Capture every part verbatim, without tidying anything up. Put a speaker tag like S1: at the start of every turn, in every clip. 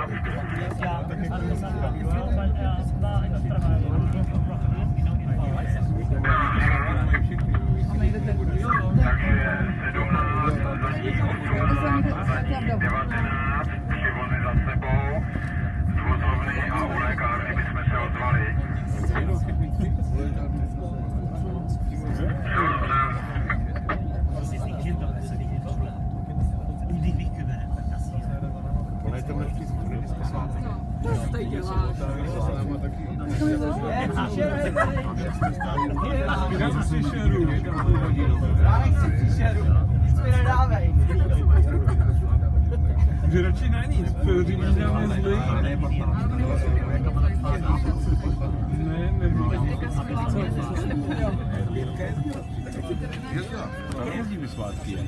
S1: devatenáct, tři vozy za sebou, zvozovny a u lékárny bychom se ozvali.
S2: Co to tady děláš?
S3: Já chci šeru. Já nechci šeru. Nic mi nedávej. Že radši na nic, protože když dáme zlý. Ne, nemám.
S4: To jezdí ve svátky.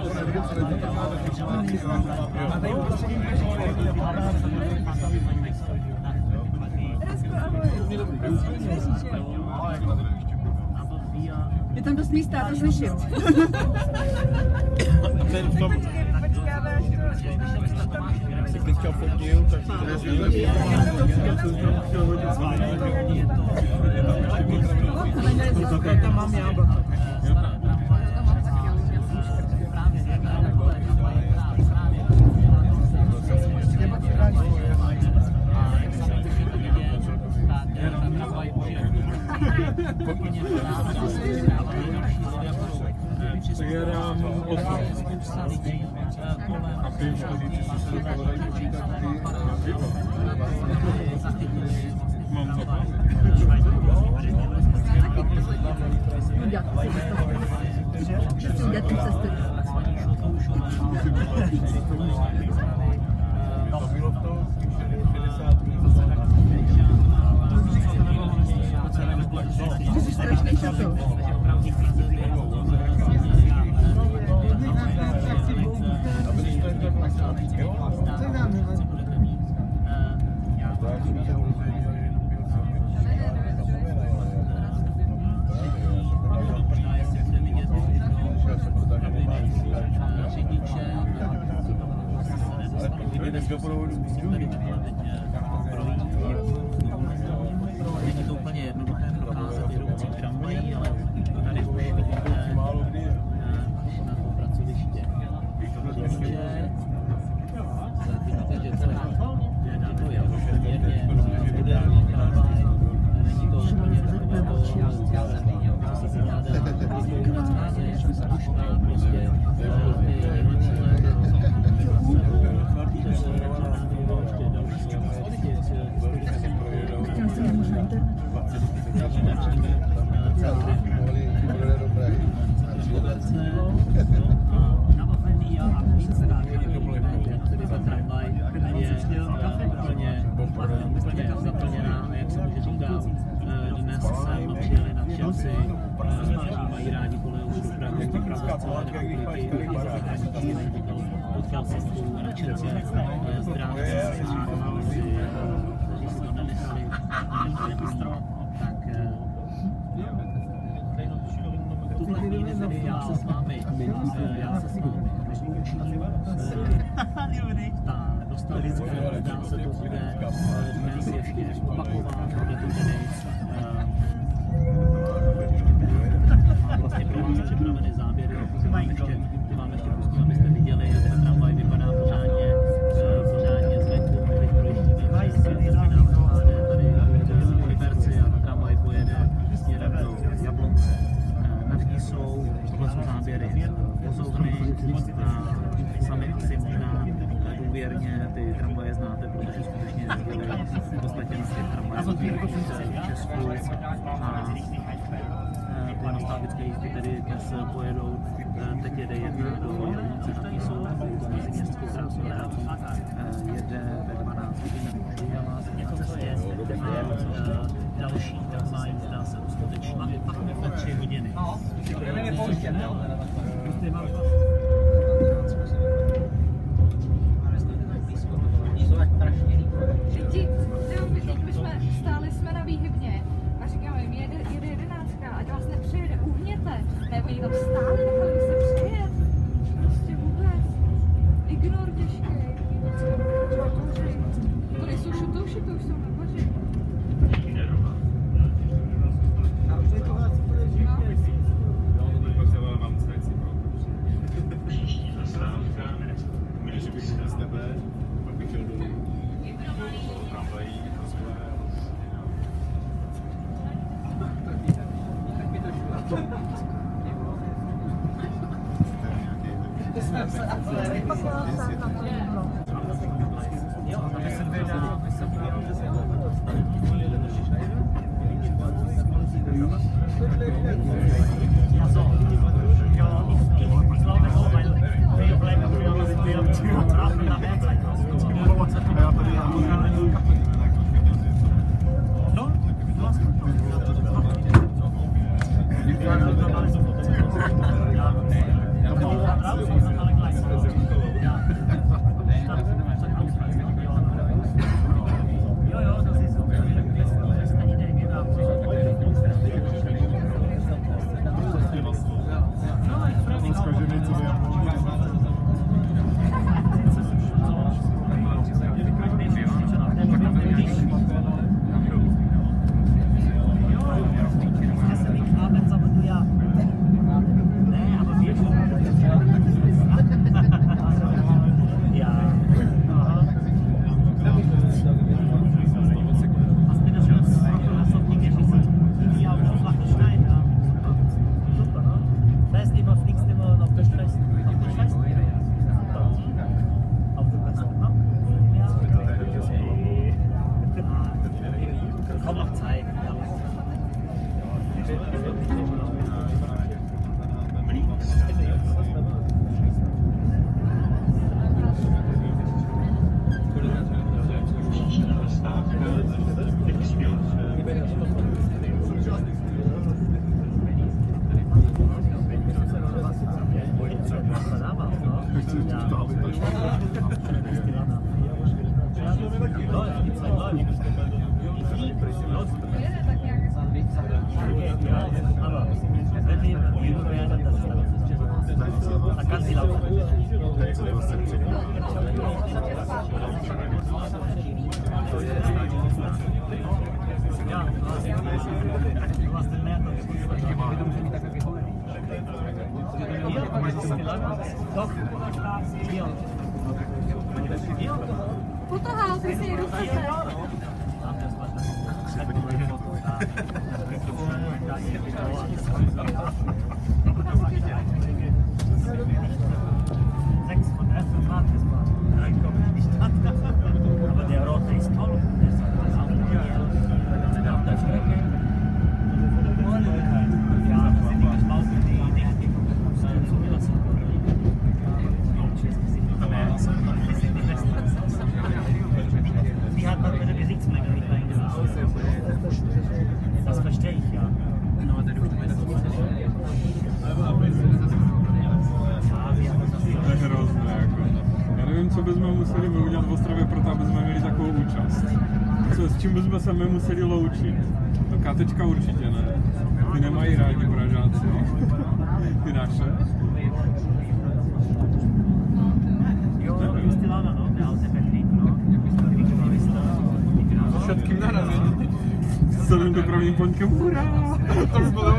S2: Je tam dost místa, to slyším.
S4: A ten v tom... Jsi teďka fotil, tak to je zvíle.
S3: Tam mám jablko.
S4: Tak já dám osm. A ty čtyři, co se podají počítat ty. Mám to. To bylo v tom šedesát
S2: Ty jsi strašný šatou.
S5: Není to úplně jednoduché prokázat jedoucí tramvají, ale tady už vidíte na to pracoviště. Vidíte, že to je poměrně moderní tramvaj, není to úplně takové to, co se zvládá, prostě zaplněná, jak se může říkat, dnes sem přijeli nadšenci, mají rádi kolejovou dopravu, dopravu z celé republiky, taky ze zahraničí, potkal se spolu nadšence zdrávci, kteří si to nenechali na strop, tak v tuhle chvíli tedy já se s vámi, já se s vámi rozloučím. Ta nostalgická, dá se to bude dnes ještě opakovat, bude to tedy mám vlastně pro vás připravené záběry, ty vám ještě, ty vám ještě pustím, abyste viděli, jak ten tramvaj vypadá pořádně, pořádně zvenku, my teď projíždíme přes terminál M H D, tady v Liberci a ta tramvaj pojede směrem do Jablonce. Nad ní jsou, tohle jsou záběry vozovny a sami asi možná důvěrně ty tramvaje znáte, protože skutečně jezdili v podstatě na těch tramvajích v Česku a ty nostalgické jízdy tedy dnes pojedou, teď jede jedna do Jablonce nad Nisou, to meziměstskou trasu, jede ve dvanáct hodin a vás v cestě a další tramvaj jízda se uskuteční ve tři hodiny.
S2: Stáli jsme na výhybně a říkáme jim, jede, jede jedenáctka, ať vás nepřejede, uhněte. Ne, oni tam stáli, nechali by se přejet. Prostě vůbec. Ignor těžký. Třeba kouřit. Už to, už to, už jsou na plaži.
S4: Když bych šel z tebe, pak bych šel dolů. Tramvají,
S2: Potahal, ty si jedu se.
S5: Sechs von Essen war das mal. Nein, komm nicht an. Aber der rote ist toll. Der ist auch auf der Strecke. Ja, das sind die Geschmauten, die nicht zugelassen wurden. Das sind die besten. Die hat man bei der Gesichtsmenge nicht reingelassen. Das verstehe ich ja.
S4: To je hrozné, jako. Já nevím, co bychom museli udělat v Ostravě pro to, aby jsme měli takovou účast. Co, s čím bychom se my museli loučit? No kátečka určitě ne. Ty nemají rádi Pražáci. Ty naše.
S5: Jo, Justilana, no, der alte Betrieb, no.
S4: Všetkým narazí. S celým dopravním podnikem, hurá! To by bylo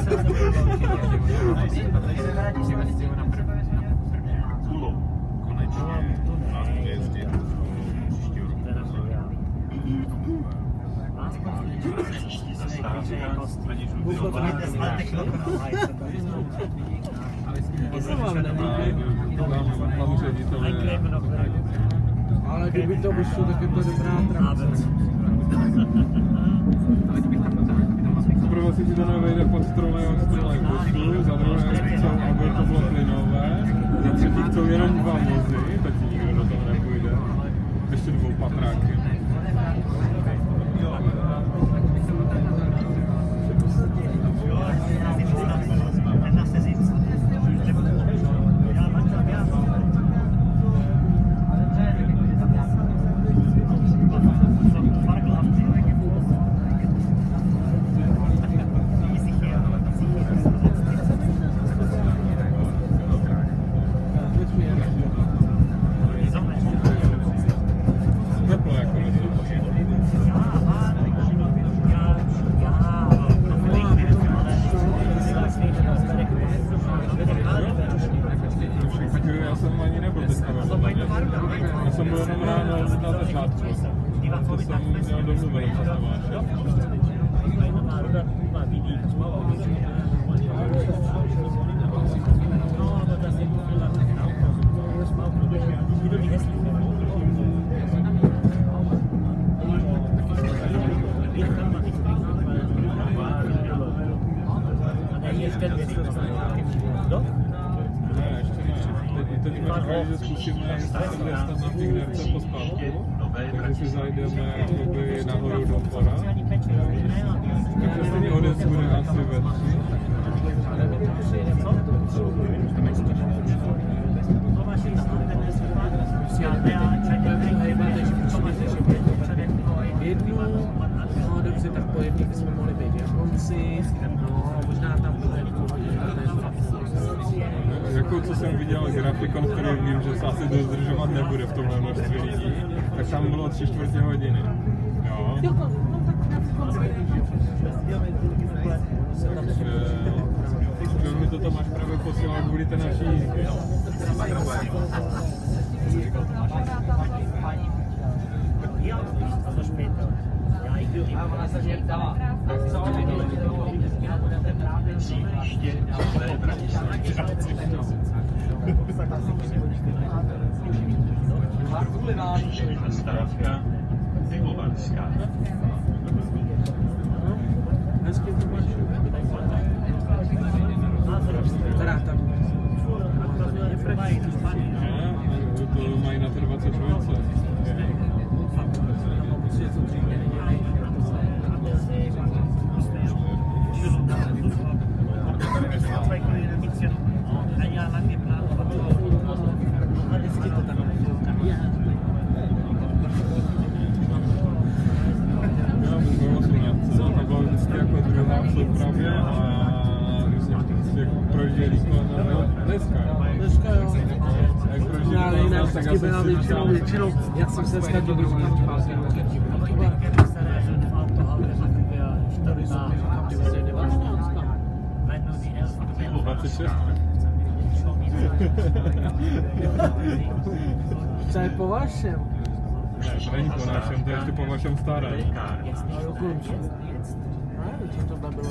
S3: Ale kdyby to vyšlo, tak je to dobrá atrakce.
S4: Zaprvé si ti to nevejde pod stromem stromem busu, za druhé chcou, aby to bylo plynové, za třetí chcou jenom dva vozy, tak ti nikdo do toho nepůjde. Ještě dvou patráky. jsem měl domluvený přes Tomáše. Ne, ještě ne. Teď, teď mi říkají, že zkusíme, jestli se bude stát na Fignerce pospátku, takže si zajdeme jakoby nahoru do fora. Takže stejně odjezd bude asi ve tři.
S3: Jednu, no dobře, tak po jednu bychom mohli být Japonci, no možná tam bude
S4: Jako co jsem viděl grafikon, který vím, že se asi dodržovat nebude v tomhle množství lidí, tak tam bylo tři čtvrtě hodiny. Jo. Takže mi to Tomáš právě posílal kvůli té naší jízdě.
S1: Zastávka Pivovarská.
S3: Teda tam
S4: To mají na té dvacet čtvrtce. Jako druhá v soupravě a myslím, že projížděli kolem dneska.
S3: dneska jo.
S4: Jak projížděli
S3: Já
S4: kolem
S3: jinak
S4: nás, tak
S3: vždycky byla
S4: asi
S3: většinou, většinou, já jsem se dneska dobrý
S4: dvacet šest.
S3: Co je po vašem?
S4: Ne, to není po našem, to je ještě po vašem starém.
S3: No dokonce. No, co to bylo?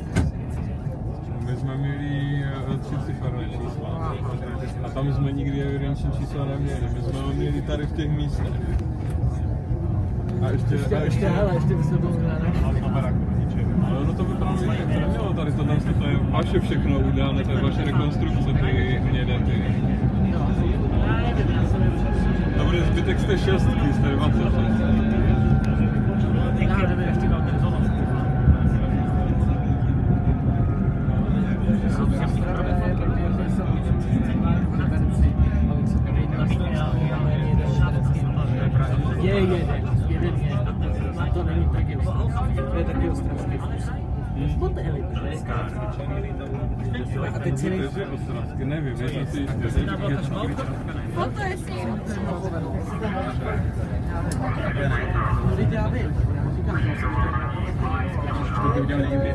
S4: My jsme měli tři ciferné čísla. A tam jsme nikdy evidenční čísla neměli. My jsme ho měli tady v těch místech. A ještě...
S3: Ještě,
S4: a
S3: ještě, hele, ještě by se to zhledali.
S4: Ale ono to vypadalo, že to nemělo tady to tam, to je vaše všechno udělané, to je vaše rekonstrukce, ty hnědé, ty. To bude zbytek z té šestky, z té dvacet šest.
S3: Je jeden, jeden je. A to není taky ostravský. To je taky ostravský. Pod elita. A teď si nejsi
S4: ostravský, nevím, já jsem si jistý.
S2: No to je s ním.
S3: No teď já vím. Já říkám,
S4: To ty udělal někdy.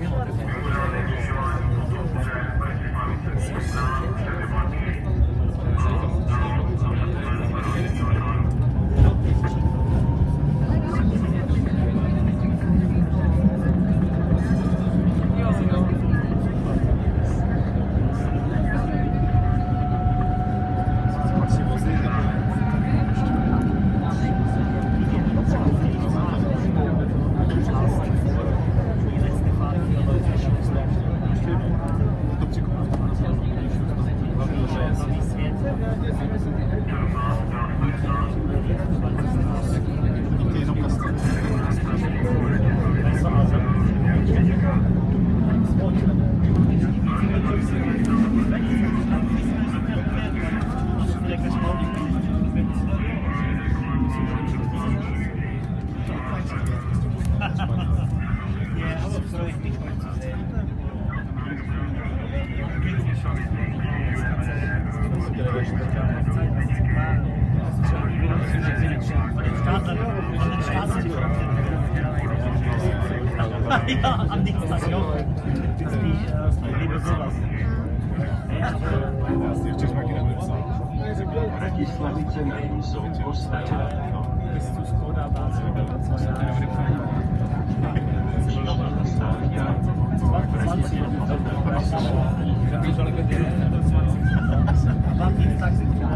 S5: Ja, am nächsten jo.
S1: Bratislavice na jsou postavené.
S5: bis zu Skoda war es vor zwei Jahren. zwanzig Jahre. Aber jeden Tag sind wir da.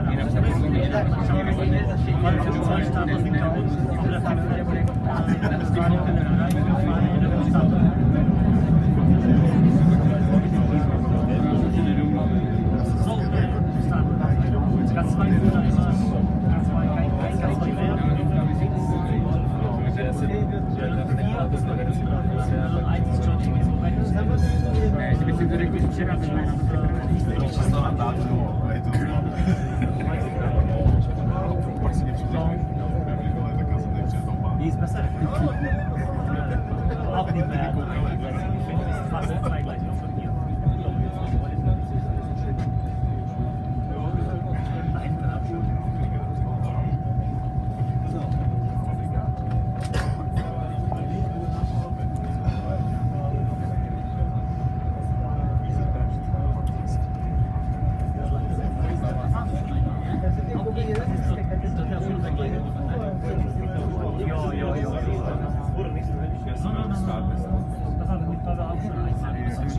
S5: Zwei Starter sind da unten. Das geht noch in der Reihe. So, ganz weit oder immer. Ganz weit, kein ganz weit mehr. Eins ist schon irgendwie so weit. Ich bin direkt mit dem Chef angeschlossen. Die ist besser. Auch nicht mehr. Fast zeitgleich noch von hier. Da hinten Abschluss. Ja, ja, ja. Das hat nicht gerade auch schon eins.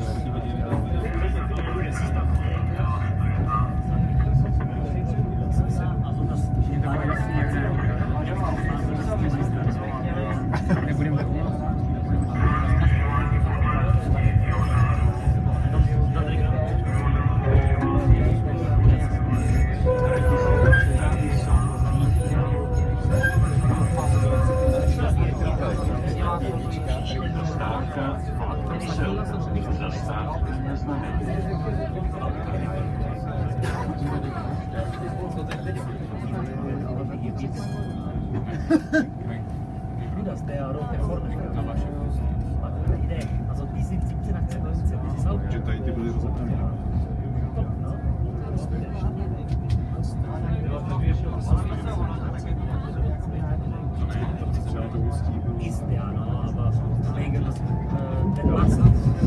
S5: Also das Das der rote vorne Idee. Also die sind siebzehn, achtzehn, neunzehn, die jsou.
S6: Že tady ty byly rozebrané. Třeba to hustí bylo.
S5: Jistě, ano, aber wegen des ten Wasser.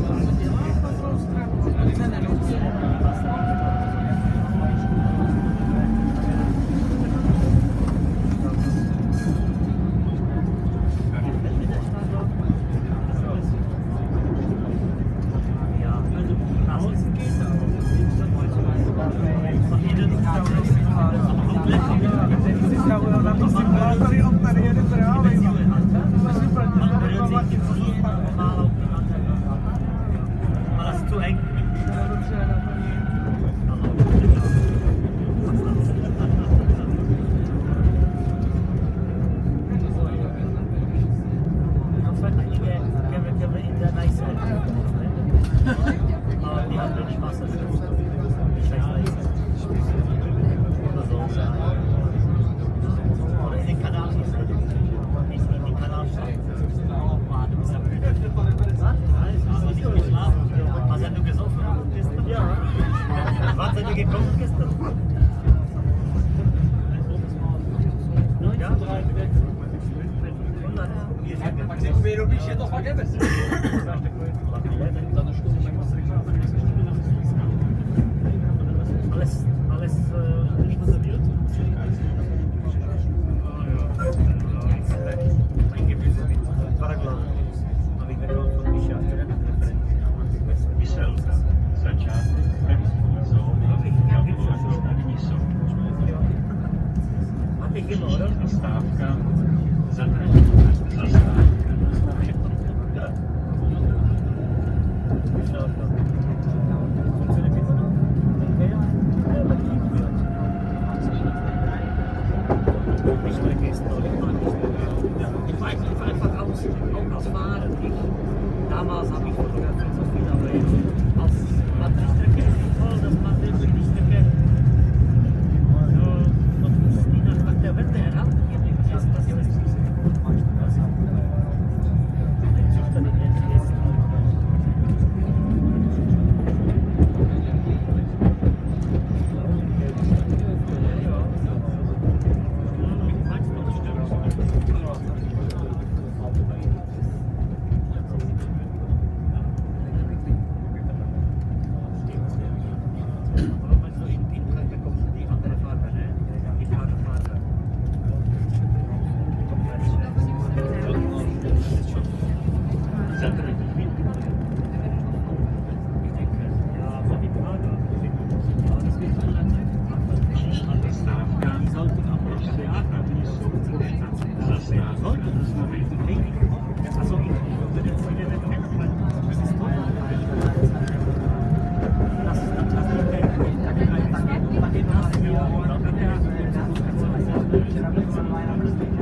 S5: Alles, alles äh, nicht serviert. Ein Gemüse mit Paraglan. Habe ich gekauft von Micha.
S1: Michel, začátek,
S5: Máte kilo, jo?
S1: stávka, za
S5: Einfach aus, auch aus Fahren. Ich, damals habe ich fotografiert so viel, aber jetzt als man die Strecke ist so toll, dass man wirklich die Strecke so, die nach der Wende erhalten wird. Das ist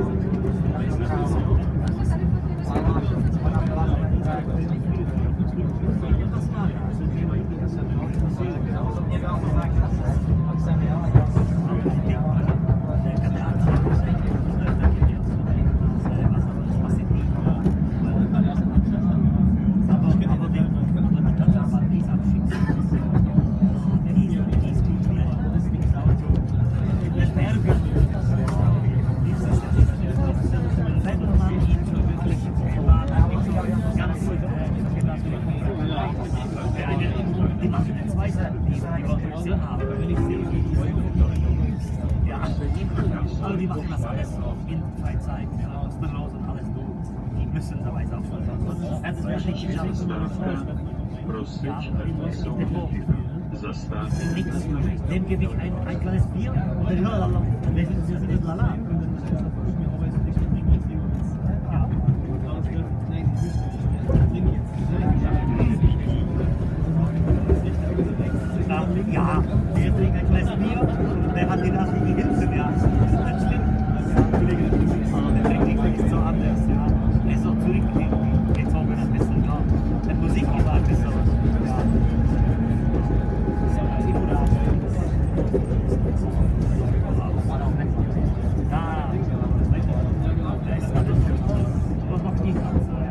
S5: Aber die machen das alles in Freizeit, ja, kostenlos und alles gut. Die müssen dabei auch schon. Das ist wirklich nichts. Dem gebe ich ein, ein kleines Bier und dann ja, wir sind in Lala. Ja, der trinkt ein kleines Bier und der hat die Nase die Hitze mehr. Das ist nicht schlimm. Der trinkt nicht so anders. Ja. Er ist so zurückgezogen ein bisschen. Ja. Die Musik war ein bisschen. Ja. Da ist alles noch nicht ganz so.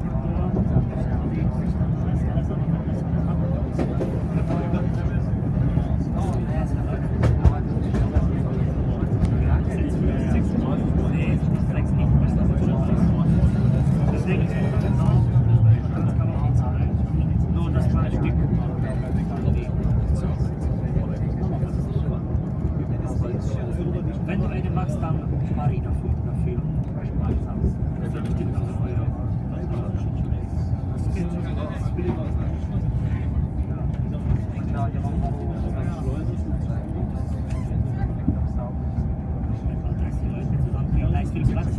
S5: Wenn du eine magst, dann spare ich dafür. dafür. Das ist bestimmt auch so. Da ist viel Platz.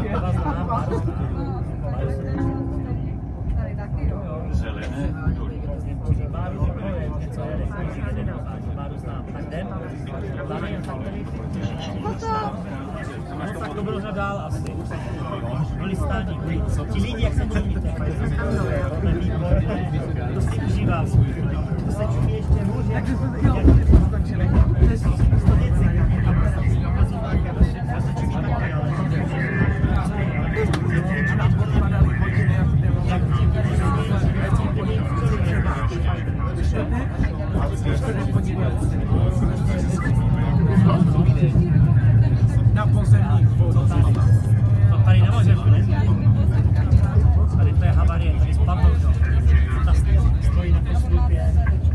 S1: Zelené,
S5: Tak to bylo dál asi. Byli stání. Ti lidi, jak se mluvíte, to si užívá svůj. To se čumí ještě hůř. Takže jsme jo, skončili. To je sto věcí. Já se čumí taky, ale... Jak tím na pozemních vodách. To tady nemůžeme. Tady to je havarie, tady spadlo to. Ta stojí na poslupě.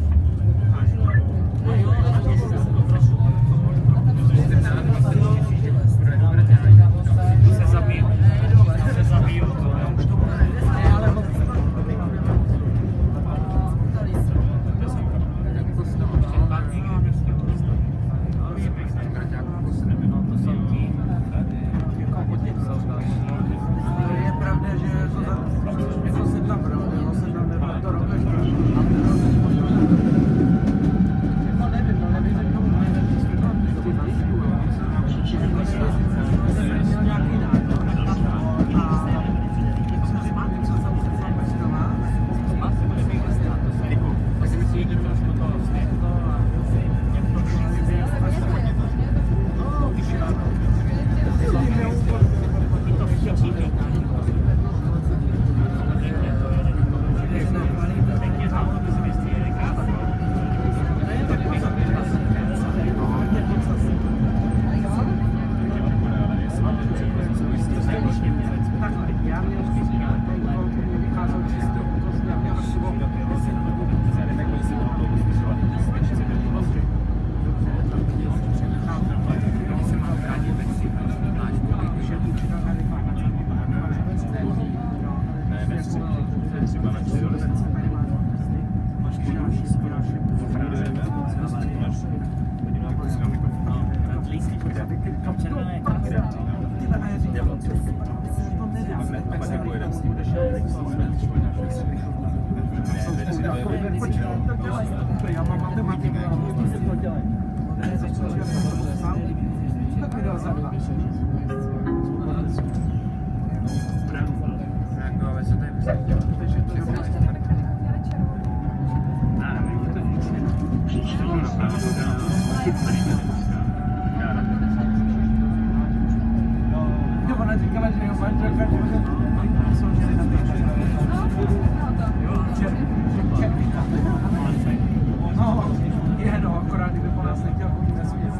S5: Se zabiju. Se zabiju.
S3: Je pravda, že jako se tam bral, nebo se tam nebyl to rok až jako nevím, no nevím, že tomu nevím, že měl nějaký názor a co tam se tam představá, já mám matematiku, já mám to dělat. Tak mi dal za dva.
S1: Ale se tady vysadí. Takže to je
S3: Jo, ona říkala, že jo, manželka, že jsou ženy na té červíka. No, je no, akorát kdyby po nás nechtěl chodit na svět.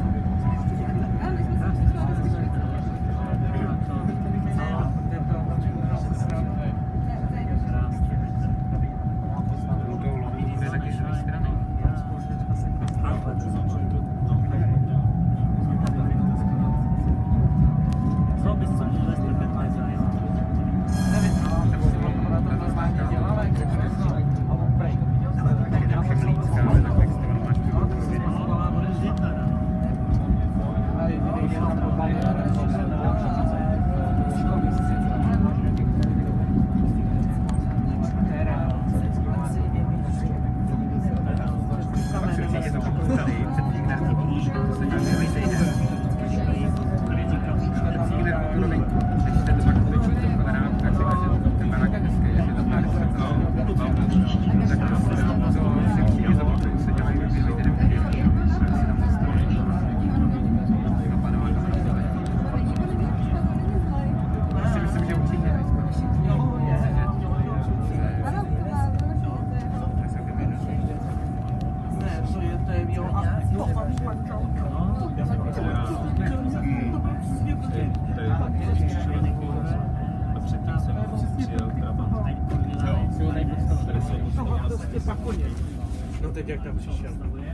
S3: No teď jak tam přišel.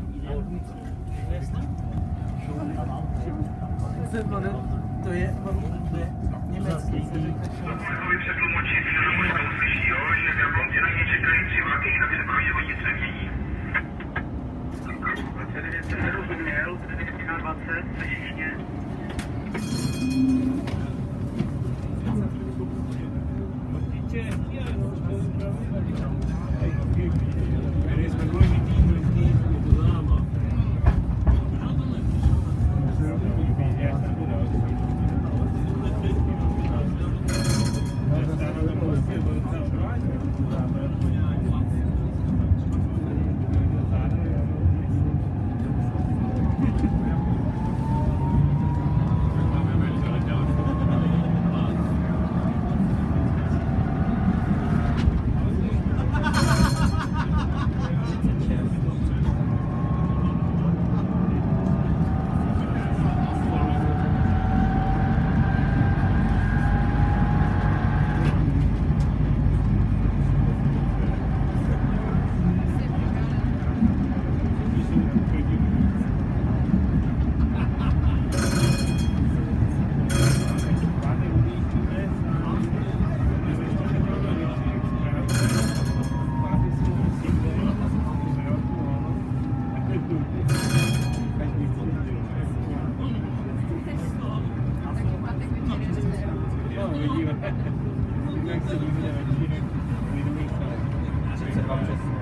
S3: To je, to je německý.
S1: se tlumočit, že to možná uslyší, jo, že v Jablonci na ně čekají tři vlaky, jinak se pravděpodobně nic nemění. dvacet devět jsem nerozuměl, devět dvacet, slyšíš mě?
S4: Jak se důvodně radínek lidových třicet dva přesně.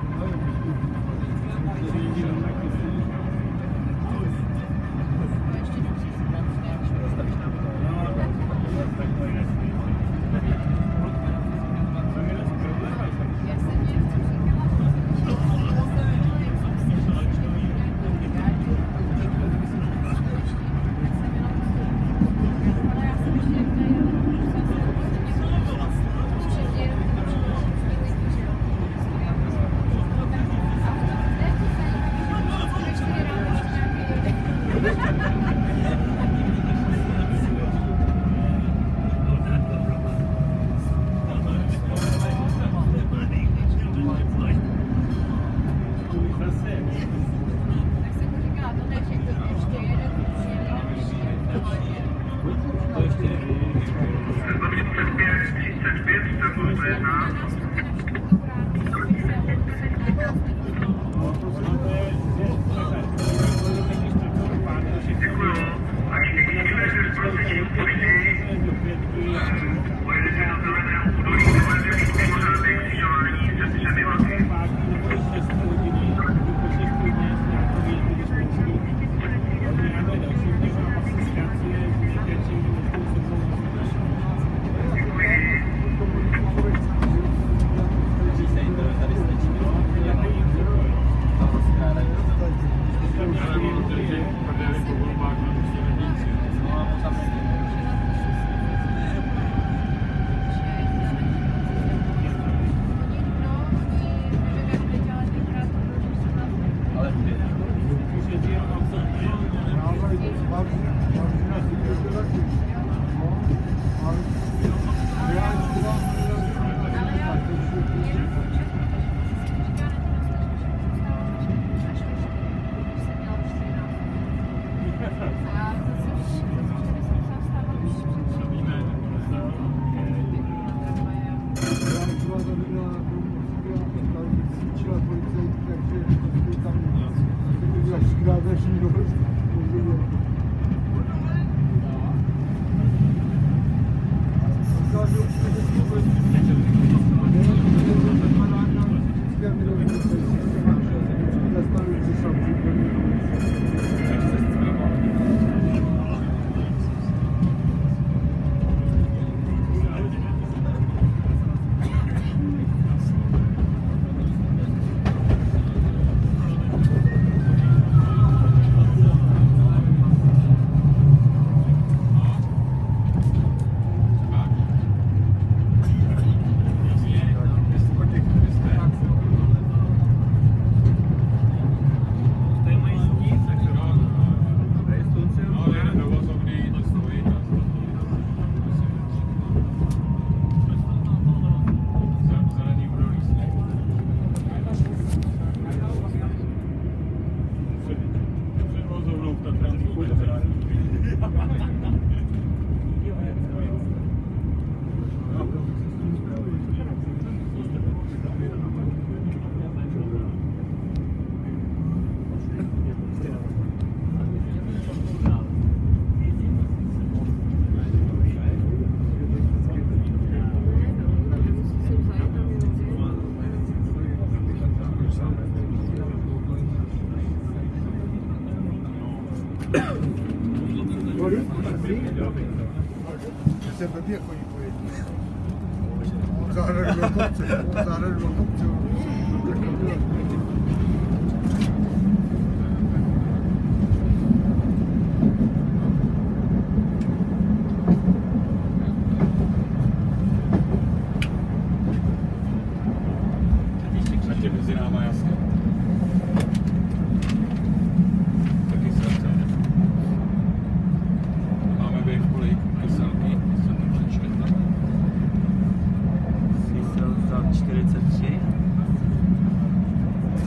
S7: Se blbě chodí po jedním. Zahradu do kopce, zahradu do kopce.
S4: A tě mezi náma jasně. Taky srdce. Máme být v koleji kyselky, se to přečte tam.
S5: Čísel za čtyřicet tři.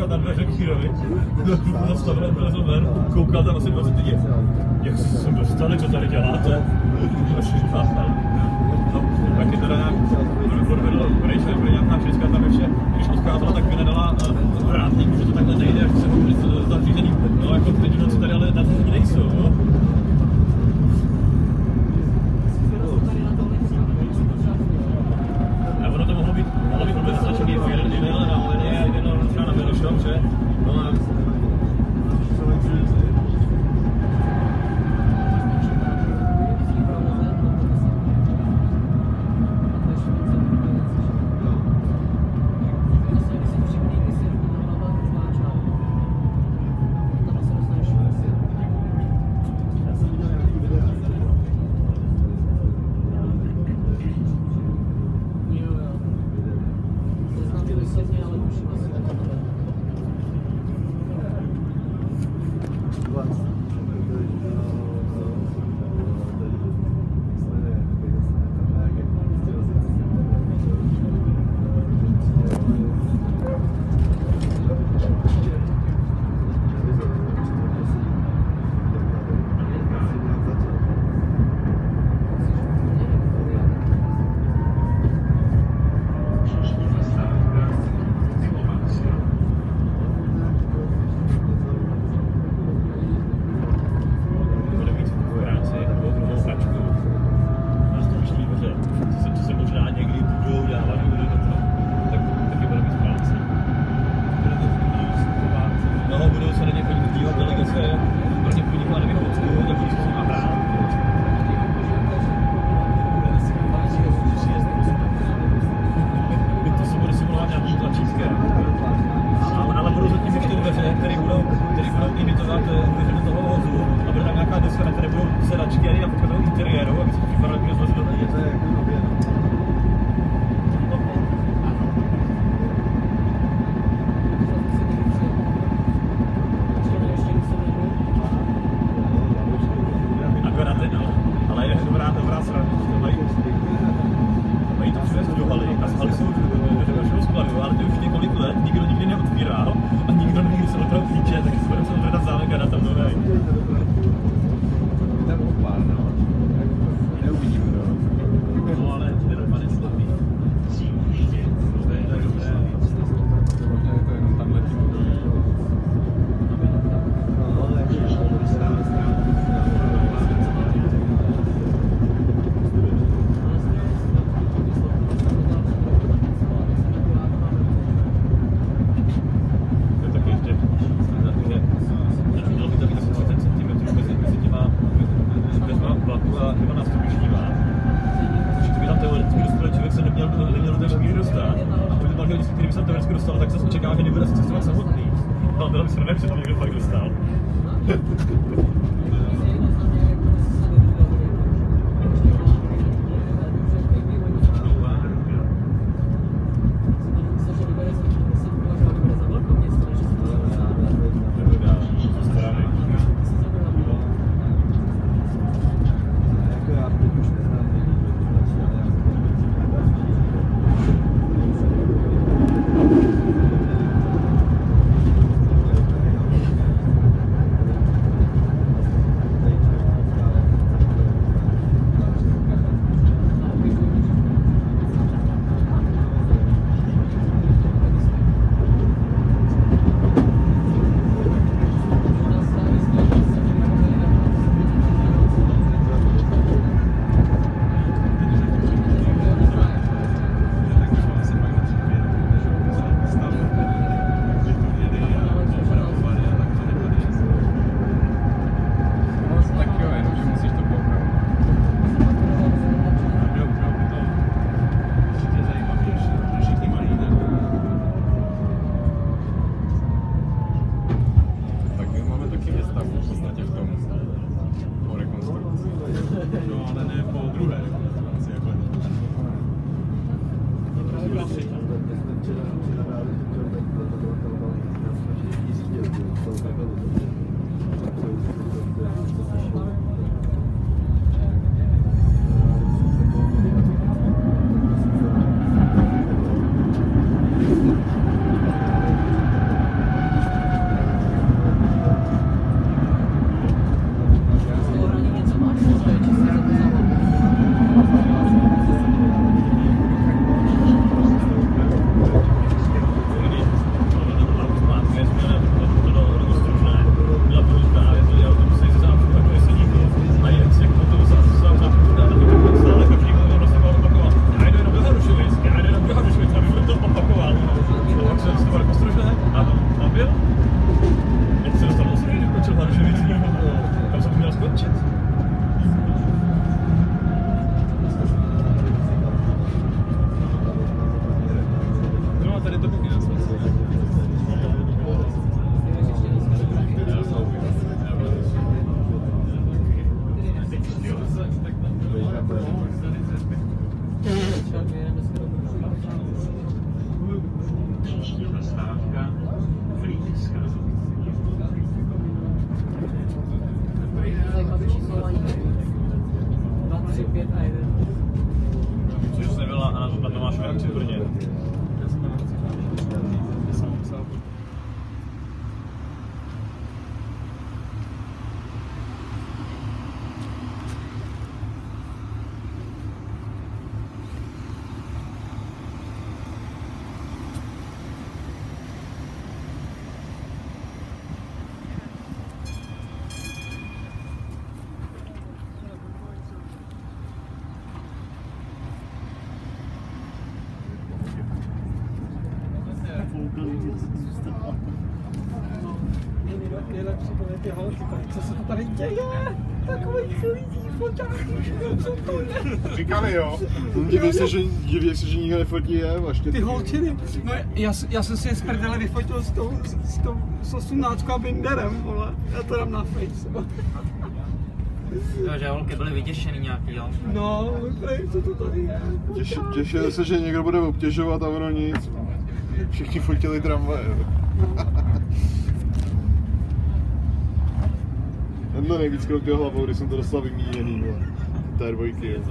S5: koukat na dveře Kírovi, zastavil, vylezl ven, koukal tam asi dvacet lidí. Jak jste se sem dostali, co tady děláte? Tak je teda nějak odvedl Rejče, bude nějaká všecka tam ještě, když odkázala, tak by nedala vrátník, že to takhle nejde, jak se mohli zařízený, no jako ty noci tady ale na těch nejsou, no. A ono to mohlo být, mohlo být vůbec značený, jeden jeden na linie, jeden třeba na Venušov, že? No a
S6: byl? Jak se dostal do Osvěty, když končil Harušovic, tam jsem měl skončit. No a tady to taky nesmysl. Což jsi nebyla a na to máš reakci v Brně.
S3: Nejlepší byly ty holky, co se to tady děje? Takový chlídí foťáky, co to je?
S7: Říkali jo.
S6: Diví se, že, diví se, že nikdo nefotí je, vlastně.
S3: Ty holčiny, no já, já jsem si je z prdele vyfotil s tou, s tou, s osmnáctkou a Binderem, vole. Já to dám na face.
S5: Jo, že holky byly vyděšený nějaký, jo?
S3: No, prej, co to tady je?
S6: Těši, těšili se, že někdo bude obtěžovat a ono nic. Všichni fotili tramvaje. Tenhle nejvíc kroutil hlavou, když jsem to dostal vymíněný, té dvojky. Jo.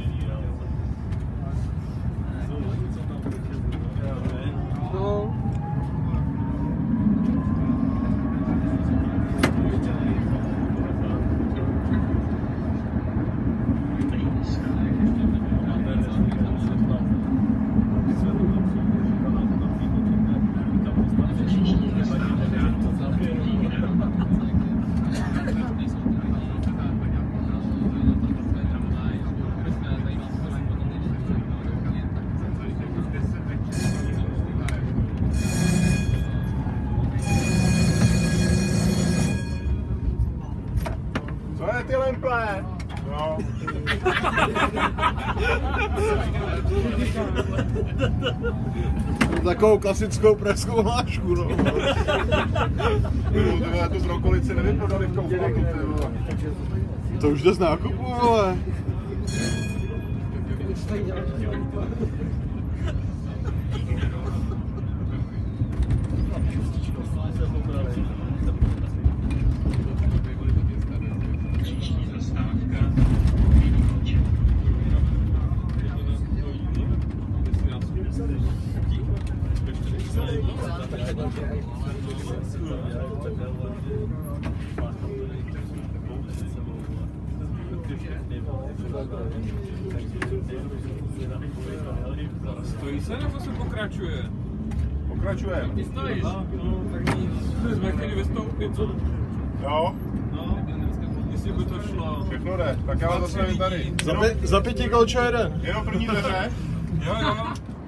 S3: No.
S7: Co je ty lemple? No.
S6: Takovou klasickou pražskou hlášku, no.
S7: Tyhle to z Rokolice nevyprodali v Kauflandu, ty vole.
S6: To už jde z nákupu, vole.
S4: Stojí se nebo se pokračuje?
S7: Pokračujeme.
S4: Ty stojíš? No, tak nic. My jsme chtěli vystoupit, co?
S7: Jo,
S4: No, jestli by to šlo.
S7: všechno jde. Tak já vás zase tady.
S6: Za, pě, za pěti kolčo jeden.
S7: Jenom první dveře.
S4: Jo, jo.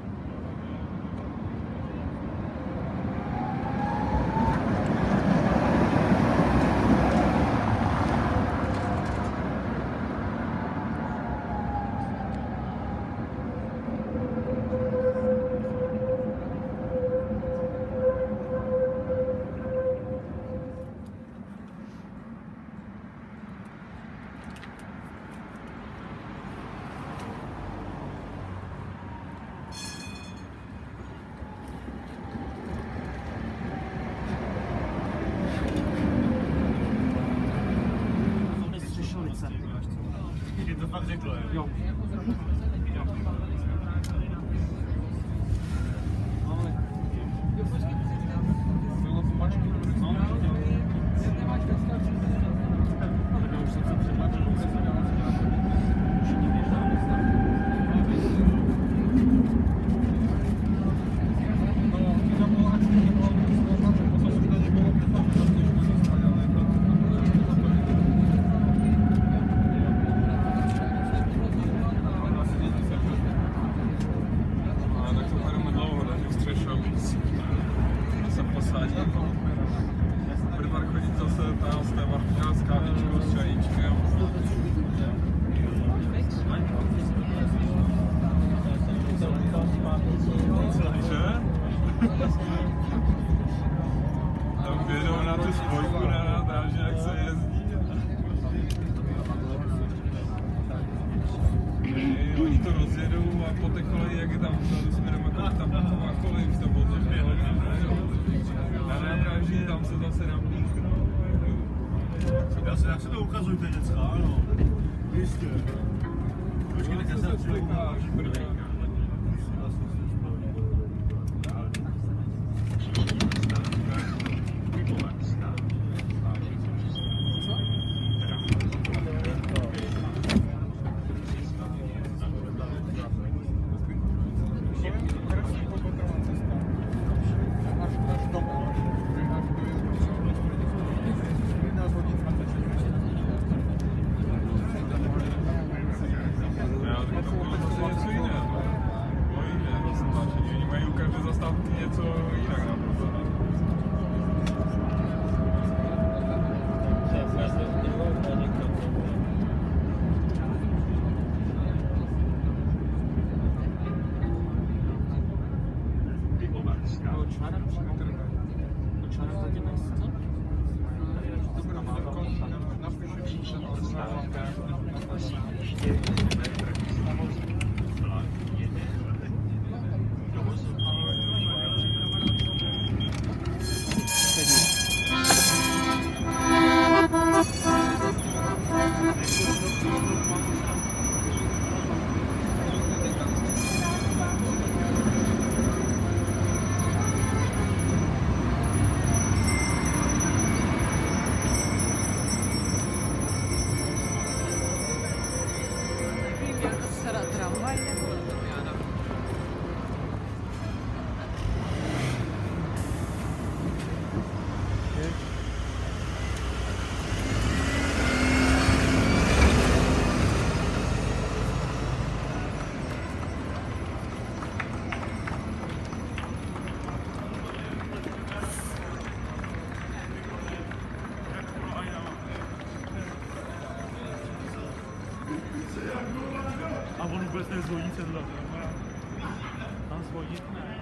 S6: Je to fakt řekl,
S3: Jo.
S4: posadím. Bude pak chodit zase ta z té Martina s kávičkou, s čajíčkem. Cože? Tam vědou na tu spojku na nádraží, jak se jezdí. I oni to rozjedou a po té koleji, jak je tam vzadu směrem, jako tam má kolej v tom odložené hodině. Na nádraží tam se zase naplíkne.
S7: Já se, jak se to ukazujte děcka, ano. Jistě. Počkej, tak já se přikáš. A on vůbec nezvoní sedla. Tam svodit ne.